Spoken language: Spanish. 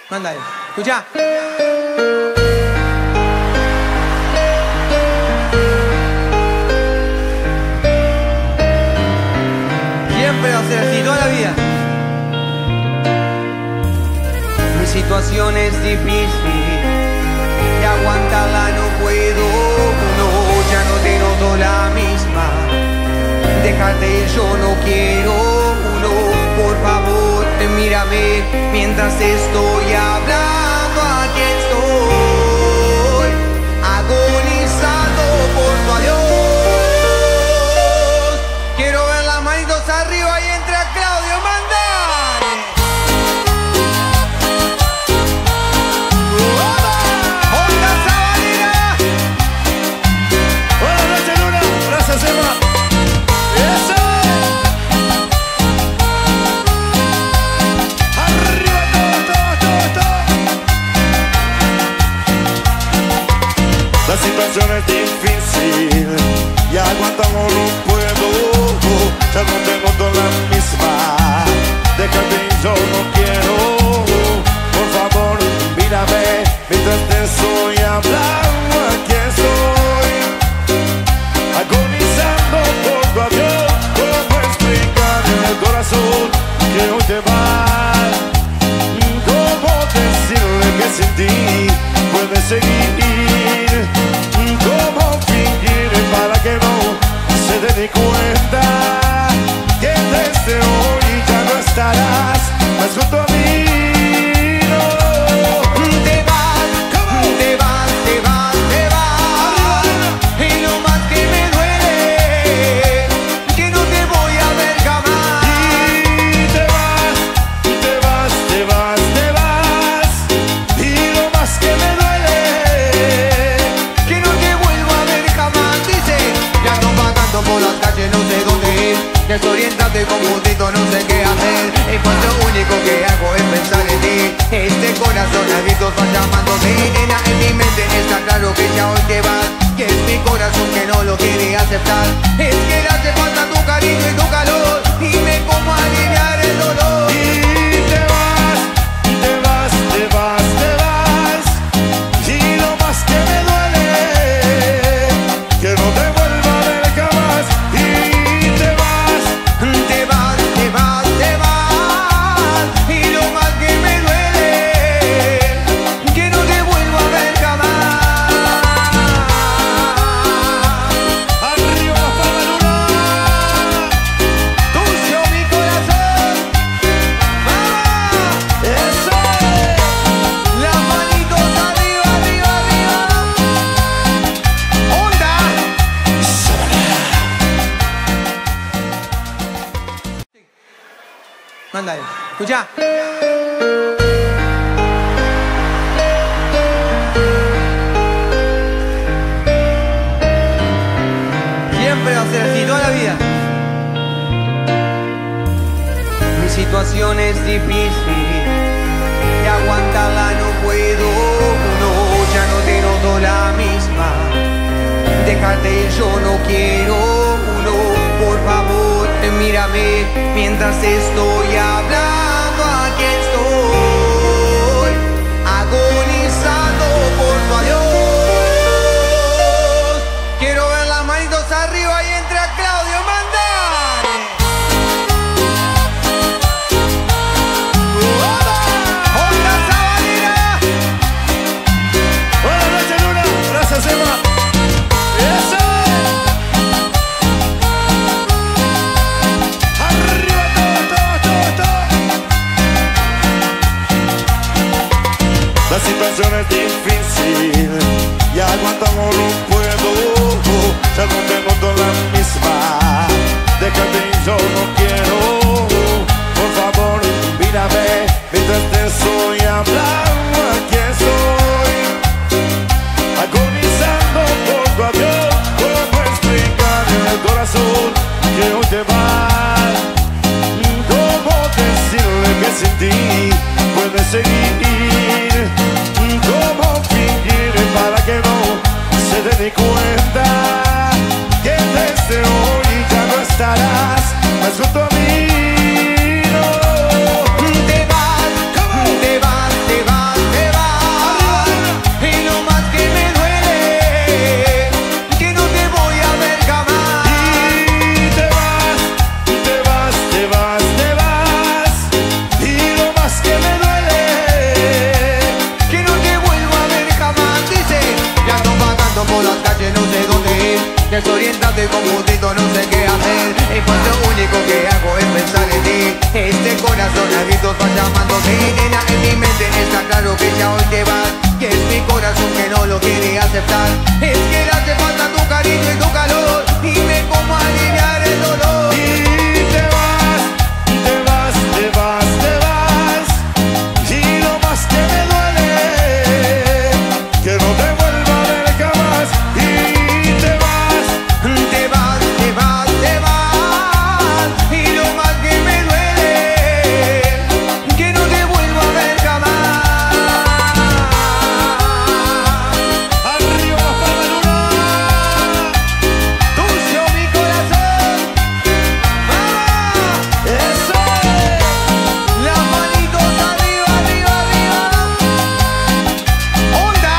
Mándale. Escuchá. Siempre va a ser así, toda la vida. Mi situación es difícil y aguantarla no puedo. No, ya no te noto la misma. Déjate ir, yo no quiero. No, por favor, mírame mientras estoy hablando. Aquí estoy, agonizando por tu adiós. Quiero ver las manitos arriba y entra Claudio, mandale. ¡Onda Sabanera! Buenas noches, Luna. Gracias, Emma. ¡Eso! ¡Arriba todo! La situación es difícil y aguantamos no puedo. Ya no te noto la misma. Déjate ir, yo no quiero. Por favor, mírame mientras te estoy hablando. Aquí estoy, agonizando por tu adiós. ¿Cómo explicar en el corazón que hoy te vas? ¿Cómo decirle que sin ti puedes seguir? ¿Cómo fingir para que no se dé ni cuenta que desde hoy ya no estarás más junto a mí? No. Te vas, te vas, te vas, te vas. Y lo más que me duele, que no te voy a ver jamás. Y te vas, te vas, te vas, te vas. Y lo más que me duele, Que no te vuelvo a ver jamás. Dice, ya ando vagando por las calles, no sé dónde ir. Desorientado y confundido, no sé qué hacer. Y pues lo único que hago es pensar en ti. Este corazón a gritos va llamándome. Nena, en mi mente está claro que ya hoy te vas. Que es mi corazón que no lo quiere aceptar. Es que le hace falta tu cariño y tu calor. Dime cómo aliviar el dolor. y te vas, te vas, te vas, te vas. Y lo más que me duele, que no te vuelva a ver jamás. Y te vas, Te vas, te vas, te vas. Y lo más que me duele, que no te vuelvo a ver jamás. arriba la Luna. Tuyo mi corazón. ¡Vamos! Eso. Las manitos arriba, arriba, arriba. ¡Onda! Mándale. Escuchá. Siempre va a ser así, toda la vida. Mi situación es difícil y aguantarla no puedo. No, ya no te noto la misma. Déjate ir, yo no quiero. No, por favor, mírame mientras estoy hablando. Aquí estoy, agonizando por tu adiós. Quiero ver las manitos arriba y entra Claudio, mandale. ¡Onda Sabanera! Buenas noches, Luna. Gracias, Emma. Eso. Arriba todo. La situación es difícil y aguantamos no puedo. Ya no te noto la misma. Déjate ir, yo no quiero. Por favor, mírame mientras te estoy hablando. Aquí estoy, agonizando por tu adiós. ¿Cómo explicar en el corazón que hoy te vas? ¿Cómo decirle que sin ti puedes seguir? ¿Cómo fingir para que no se dé ni cuenta que desde hoy ya no estarás más junto a mí? No. Te vas, te vas, te vas. desorientado y confundito, no sé qué hacer. Y pues lo único que hago es pensar en ti. Este corazón a gritos va llamándote. Nena, en mi mente está claro que ya hoy te vas. Y es mi corazón que no lo quiere aceptar. Es que le hace falta tu cariño y tu calor. Dime cómo aliviar el dolor. Y te vas, te vas, te vas, te vas. Y lo más que me duele, que no te vuelva a ver jamás. Y te vas, te vas, te vas, te vas. Y lo más que me duele, que no te vuelvo a ver jamás. arriba para la luna. Tuyo mi corazón. ¡Vamos! Eso es. Las manitos arriba, arriba, arriba. ¡Onda!